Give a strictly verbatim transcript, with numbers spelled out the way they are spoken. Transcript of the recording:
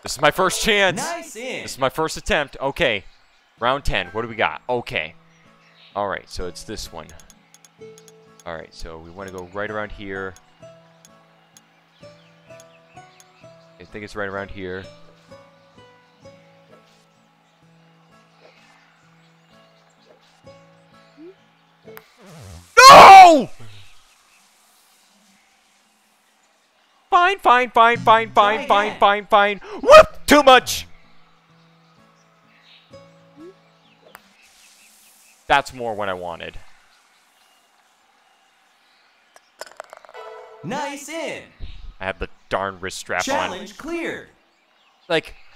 This is my first chance. Nice in. This is my first attempt. Okay. Round ten. What do we got? Okay. All right, so it's this one. All right, so we want to go right around here. I think it's right around here. No! Fine, fine, fine, fine, fine, fine, fine, fine. Whoop! Too much! That's more what I wanted. Nice in. I have the darn wrist strap on. Challenge cleared. Like,